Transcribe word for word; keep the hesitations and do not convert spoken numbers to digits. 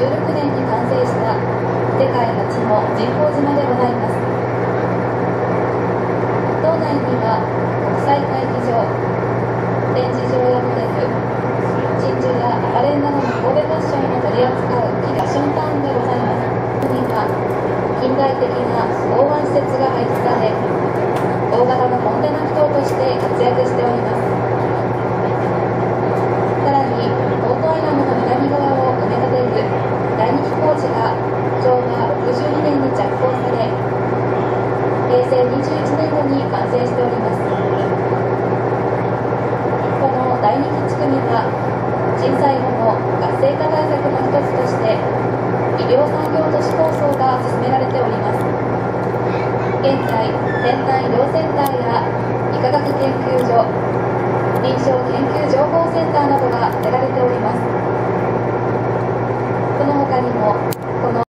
じゅうろくねんに完成した世界初の人工島でございます。島内には国際会議場、展示場やホテル、真珠やアパレルなどの神戸ファッションを取り扱うファッションタウンでございます。ここには近代的な港湾施設が配置され、大型のコンテナ埠頭として活躍しております。さらにポートアイランドの南側を埋め立てる第二期工事が昭和ろくじゅうにねんに着工され、へいせいにじゅういちねんどに完成しております。この第二期地区には震災後の活性化対策の一つとして医療産業都市構想が進められております。現在、先端医療センターや医科学研究所、臨床研究情報センターなどが建てられております。この他にもこの